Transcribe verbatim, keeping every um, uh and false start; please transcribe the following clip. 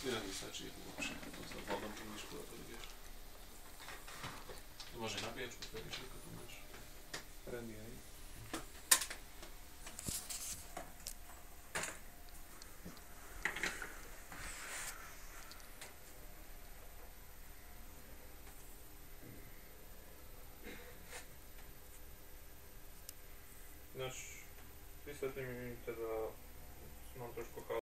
Tyle wystarczy i wyłącznie. To za wodą tą myszką odbierz. To może nabijać, bo to tylko tu masz. Remiej. Znaš, ti sad mi teda, mam trošku